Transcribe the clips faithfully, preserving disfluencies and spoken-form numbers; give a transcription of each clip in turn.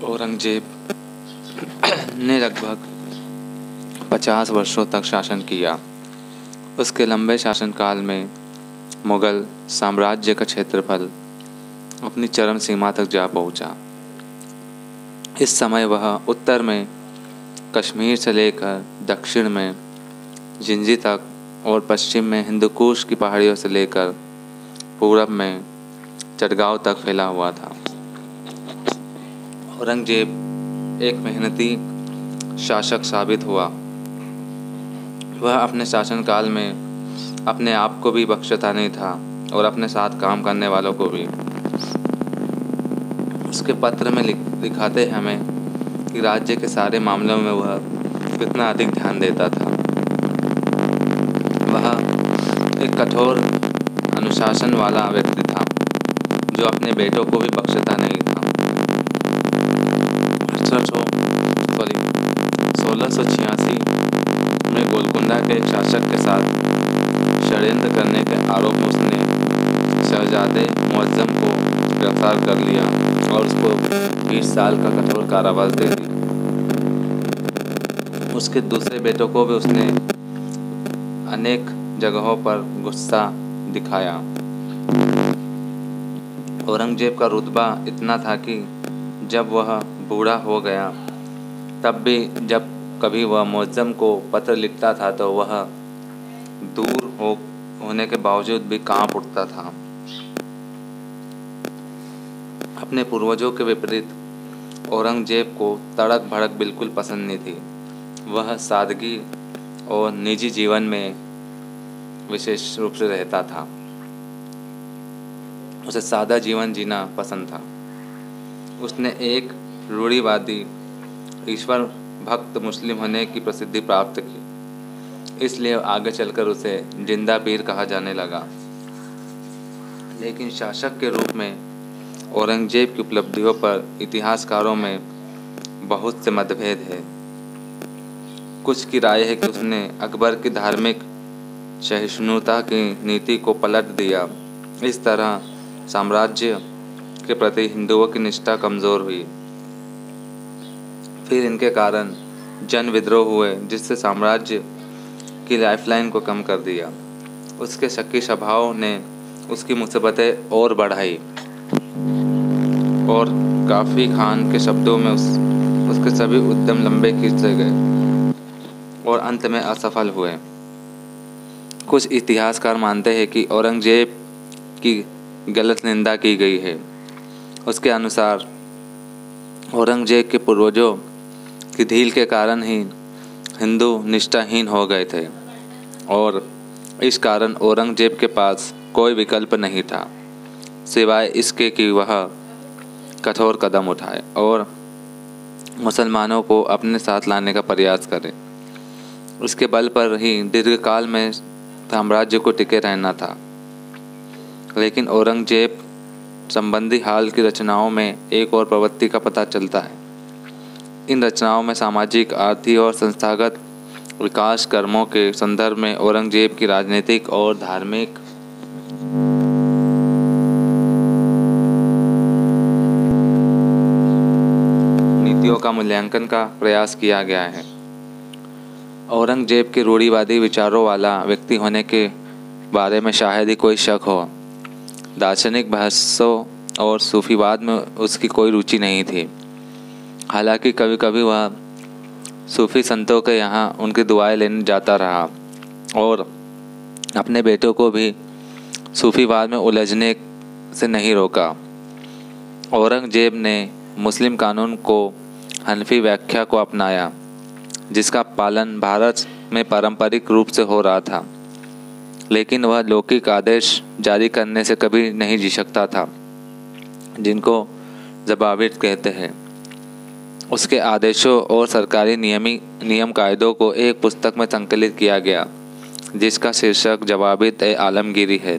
औरंगजेब ने लगभग पचास वर्षों तक शासन किया। उसके लंबे शासनकाल में मुगल साम्राज्य का क्षेत्रफल अपनी चरम सीमा तक जा पहुंचा। इस समय वह उत्तर में कश्मीर से लेकर दक्षिण में जिंजी तक और पश्चिम में हिंदुकुश की पहाड़ियों से लेकर पूरब में चटगांव तक फैला हुआ था। औरंगजेब एक मेहनती शासक साबित हुआ। वह अपने शासनकाल में अपने आप को भी बख्शता नहीं था और अपने साथ काम करने वालों को भी। उसके पत्र में दिखाते हैं हमें कि राज्य के सारे मामलों में वह कितना अधिक ध्यान देता था। वह एक कठोर अनुशासन वाला व्यक्ति था जो अपने बेटों को भी बख्शता नहीं था। सोलह सौ छियासी में गोलकुंडा के एक शासक के साथ षड्यंत्र करने के आरोप में उसने शहजादे मुअज्जम को गिरफ्तार कर लिया और उसको बीस साल का कठोर कारावास दे दी। उसके दूसरे बेटों को भी उसने अनेक जगहों पर गुस्सा दिखाया। औरंगजेब का रुतबा इतना था कि जब वह बूढ़ा हो गया तब भी जब कभी वह मुअज्जम को पत्र लिखता था तो वह दूर हो होने के बावजूद भी कांप उठता था। अपने पूर्वजों के विपरीत औरंगजेब को तड़क भड़क बिल्कुल पसंद नहीं थी। वह सादगी और निजी जीवन में विशेष रूप से रहता था। उसे सादा जीवन जीना पसंद था। उसने एक रूढ़िवादी ईश्वर भक्त मुस्लिम होने की प्रसिद्धि प्राप्त की, इसलिए आगे चलकर उसे जिंदा पीर कहा जाने लगा। लेकिन शासक के रूप में औरंगजेब की उपलब्धियों पर इतिहासकारों में बहुत से मतभेद है। कुछ की राय है कि उसने अकबर की धार्मिक सहिष्णुता की नीति को पलट दिया। इस तरह साम्राज्य के प्रति हिंदुओं की निष्ठा कमज़ोर हुई। फिर इनके कारण जन विद्रोह हुए जिससे साम्राज्य की लाइफलाइन को कम कर दिया। उसके शक्की स्वभाव ने उसकी मुसीबतें और बढ़ाई और काफ़ी खान के शब्दों में उस उसके सभी उद्यम लंबे खींचे गए और अंत में असफल हुए। कुछ इतिहासकार मानते हैं कि औरंगजेब की गलत निंदा की गई है। उसके अनुसार औरंगजेब के पूर्वजों की ढील के कारण ही हिंदू निष्ठाहीन हो गए थे और इस कारण औरंगजेब के पास कोई विकल्प नहीं था सिवाय इसके कि वह कठोर कदम उठाए और मुसलमानों को अपने साथ लाने का प्रयास करे। उसके बल पर ही दीर्घकाल में साम्राज्य को टिके रहना था। लेकिन औरंगजेब संबंधी हाल की रचनाओं में एक और प्रवृत्ति का पता चलता है। इन रचनाओं में सामाजिक, आर्थिक और संस्थागत विकास कर्मों के संदर्भ में औरंगजेब की राजनीतिक और धार्मिक नीतियों का मूल्यांकन का प्रयास किया गया है। औरंगजेब के रूढ़िवादी विचारों वाला व्यक्ति होने के बारे में शायद ही कोई शक हो। दार्शनिक बहसों और सूफीवाद में उसकी कोई रुचि नहीं थी। हालांकि कभी कभी वह सूफी संतों के यहाँ उनकी दुआएं लेने जाता रहा और अपने बेटों को भी सूफीवाद में उलझने से नहीं रोका। औरंगजेब ने मुस्लिम कानून को हनफी व्याख्या को अपनाया, जिसका पालन भारत में पारंपरिक रूप से हो रहा था, लेकिन वह लौकिक आदेश जारी करने से कभी नहीं जी सकता था, जिनको ज़बाबित कहते हैं। उसके आदेशों और सरकारी नियमी नियम कायदों को एक पुस्तक में संकलित किया गया, जिसका शीर्षक जवाबित ए आलमगीरी है।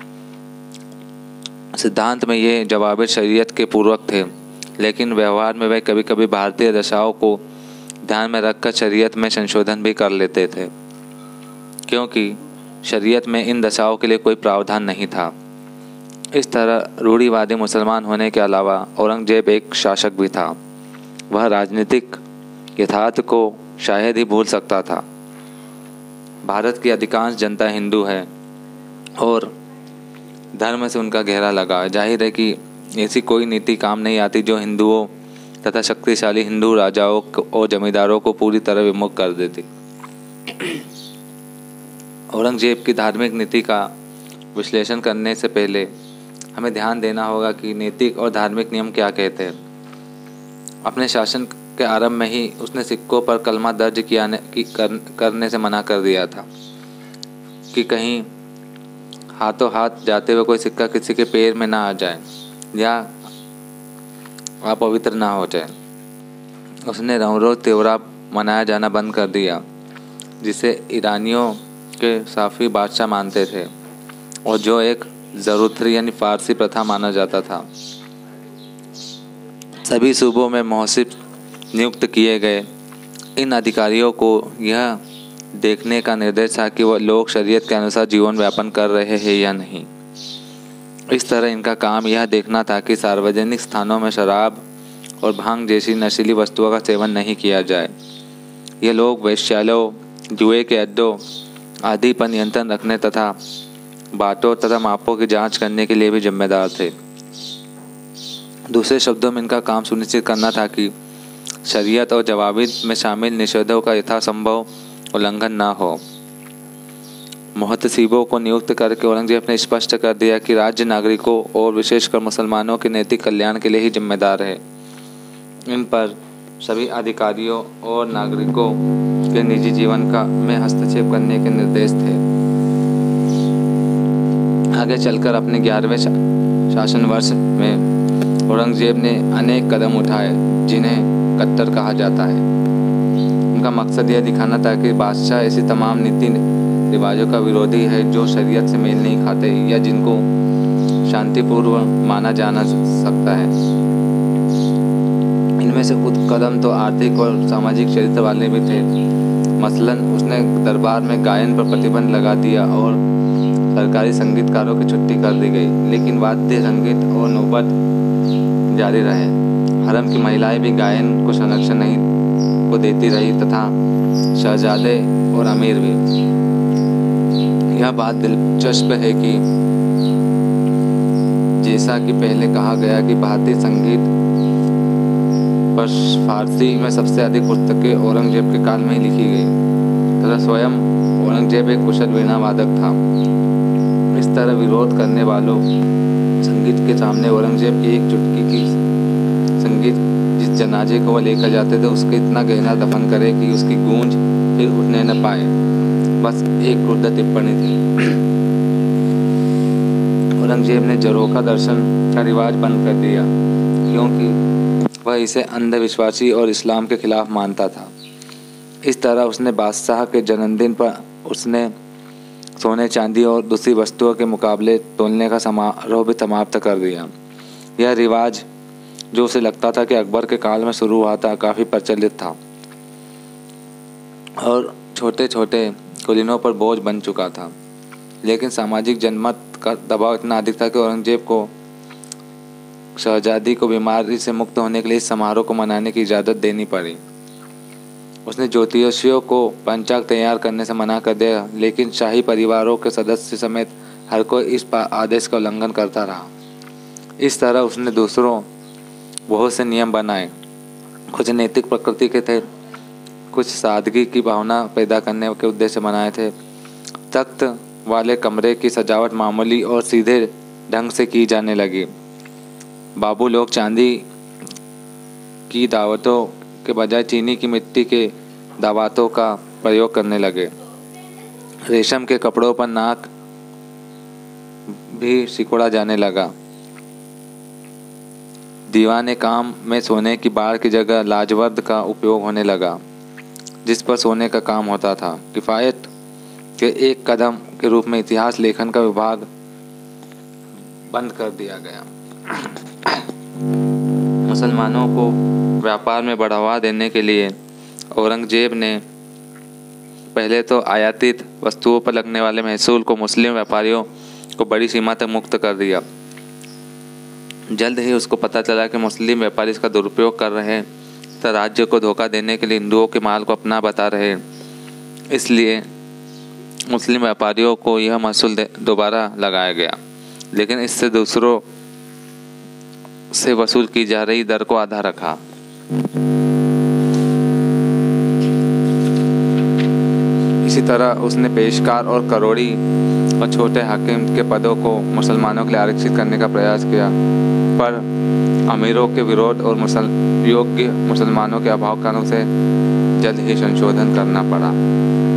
सिद्धांत में ये जवाबित शरीयत के पूर्वक थे, लेकिन व्यवहार में वे कभी कभी भारतीय दशाओं को ध्यान में रखकर शरीयत में संशोधन भी कर लेते थे, क्योंकि शरीयत में इन दशाओं के लिए कोई प्रावधान नहीं था। इस तरह रूढ़िवादी मुसलमान होने के अलावा औरंगजेब एक शासक भी था। वह राजनीतिक यथार्थ को शायद ही भूल सकता था। भारत की अधिकांश जनता हिंदू है और धर्म से उनका गहरा लगाव है। जाहिर है कि ऐसी कोई नीति काम नहीं आती जो हिंदुओं तथा शक्तिशाली हिंदू राजाओं और जमींदारों को पूरी तरह विमुख कर देती। औरंगजेब की धार्मिक नीति का विश्लेषण करने से पहले हमें ध्यान देना होगा कि नैतिक और धार्मिक नियम क्या कहते हैं। अपने शासन के आरंभ में ही उसने सिक्कों पर कलमा दर्ज किया की कर, करने से मना कर दिया था कि कहीं हाथों हाथ जाते हुए कोई सिक्का किसी के पैर में ना आ जाए या अपवित्र ना हो जाए। उसने रोज़ त्योहार मनाया जाना बंद कर दिया जिसे ईरानियों के साफ़ी बादशाह मानते थे और जो एक ज़रूरी यानी फारसी प्रथा माना जाता था। सभी सूबों में मौसिफ नियुक्त किए गए इन अधिकारियों को यह देखने का निर्देश था कि वह लोग शरीयत के अनुसार जीवन यापन कर रहे हैं या नहीं। इस तरह इनका काम यह देखना था कि सार्वजनिक स्थानों में शराब और भांग जैसी नशीली वस्तुओं का सेवन नहीं किया जाए। ये लोग वेश्यालयों, जुए के अड्डों आदि पर नियंत्रण रखने तथा बातों तथा मापों की जांच करने के लिए भी जिम्मेदार थे। दूसरे शब्दों में इनका काम सुनिश्चित करना था कि शरीयत और जवाबिद में शामिल निषेधों का यथासंभव उल्लंघन न हो। मुहतसिबों को नियुक्त करके औरंगजेब ने स्पष्ट कर दिया कि राज्य नागरिकों और विशेषकर मुसलमानों के नैतिक कल्याण के लिए ही जिम्मेदार है। इन पर सभी अधिकारियों और नागरिकों के निजी जीवन का में हस्तक्षेप करने के निर्देश थे। आगे चलकर अपने ग्यारहवें शा, शासन वर्ष में औरंगजेब ने अनेक कदम उठाए जिन्हें कट्टर कहा जाता है। उनका मकसद यह दिखाना था कि बादशाह ऐसी तमाम नीति रिवाजों का विरोधी है जो शरीयत से मेल नहीं खाते या जिनको शांतिपूर्व माना जाना सकता है। इनमें से कुछ कदम तो आर्थिक और सामाजिक चरित्र वाले भी थे। मसलन उसने दरबार में गायन पर प्रतिबंध लगा दिया और सरकारी संगीतकारों की छुट्टी कर दी गई, लेकिन वाद्य संगीत और नौबत जारी रहे। हरम की महिलाएं भी गायन को संरक्षण नहीं को देती रही तथा शहजादे और अमीर भी। यह बात दिलचस्प है कि जैसा कि पहले कहा गया कि भारतीय संगीत पर फारसी में सबसे अधिक पुस्तकें औरंगजेब के काल में ही लिखी गई तथा स्वयं औरंगजेब एक कुशल वीणा वादक था। इस तरह विरोध करने वालों संगीत के सामने औरंगजेब की एक चुटकी की संगीत जिस जनाजे को वह लेकर जाते थे उसके इतना गहना दफन करे कि उसकी गूंज फिर उठने न पाए, बस एक क्रुद्ध टिप्पणी थी। औरंगजेब ने जरोखा दर्शन का रिवाज बंद कर दिया क्योंकि वह इसे अंधविश्वासी और इस्लाम के खिलाफ मानता था। इस तरह उसने बादशाह के जन्मदिन पर उसने सोने चांदी और दूसरी वस्तुओं के मुकाबले तोलने का समारोह भी समाप्त कर दिया। यह रिवाज जो उसे लगता था कि अकबर के काल में शुरू हुआ था काफ़ी प्रचलित था और छोटे छोटे कुलीनों पर बोझ बन चुका था, लेकिन सामाजिक जनमत का दबाव इतना अधिक था कि औरंगजेब को शहजादी को बीमारी से मुक्त होने के लिए इस समारोह को मनाने की इजाज़त देनी पड़ी। उसने ज्योतिषियों को पंचांग तैयार करने से मना कर दिया, लेकिन शाही परिवारों के सदस्य समेत हर कोई इस आदेश का उल्लंघन करता रहा। इस तरह उसने दूसरों बहुत से नियम बनाए, कुछ नैतिक प्रकृति के थे, कुछ सादगी की भावना पैदा करने के उद्देश्य से बनाए थे। तख्त वाले कमरे की सजावट मामूली और सीधे ढंग से की जाने लगी। बाबू लोग चांदी की दावतों के बजाय चीनी की मिट्टी के दावतों का प्रयोग करने लगे। रेशम के कपड़ों पर नाक भी सिकोड़ा जाने लगा। दीवाने काम में सोने की बार की जगह लाजवर्द का उपयोग होने लगा, जिस पर सोने का काम होता था। किफ़ायत के एक कदम के रूप में इतिहास लेखन का विभाग बंद कर दिया गया। मुसलमानों को व्यापार में बढ़ावा देने के लिए औरंगजेब ने पहले तो आयातित वस्तुओं पर लगने वाले महसूल को मुस्लिम व्यापारियों को बड़ी सीमा तक मुक्त कर दिया। जल्द ही उसको पता चला कि मुस्लिम व्यापारी इसका दुरुपयोग कर रहे तथा राज्य को धोखा देने के लिए हिंदुओं के माल को अपना बता रहे। इसलिए मुस्लिम व्यापारियों को यह महसूल दोबारा लगाया गया, लेकिन इससे दूसरों से वसूल की जा रही दर को आधा रखा। इसी तरह उसने पेशकार और करोड़ी और छोटे हाकिम के पदों को मुसलमानों के लिए आरक्षित करने का प्रयास किया, पर अमीरों के विरोध और मुसल योग्य मुसलमानों के अभाव कारण उसे जल्द ही संशोधन करना पड़ा।